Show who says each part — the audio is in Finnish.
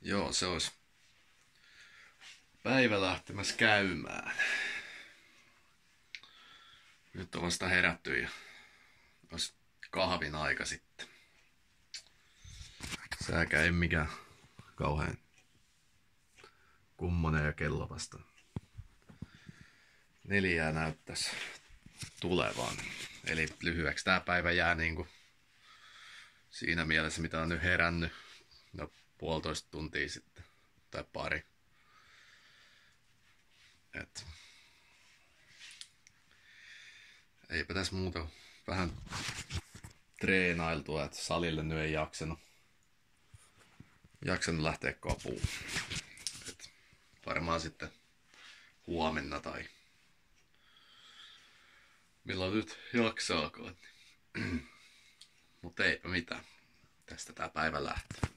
Speaker 1: Joo, se olisi päivä lähtemässä käymään. Nyt on vasta herätty ja olisi kahvin aika sitten. Sääkä ei mikään kauhean kummonen ja kello vasta 4 näyttäisi tulevan. Eli lyhyeksi tää päivä jää niinku siinä mielessä, mitä on nyt herännyt. No 1,5 tuntia sitten. Tai pari. Et eipä tässä muuta vähän treenailtua, että salille nyt ei jaksanut lähteä kapuun. Et varmaan sitten huomenna tai milloin nyt jaksaakaan. Mutta eipä mitään. Tästä tää päivä lähtee.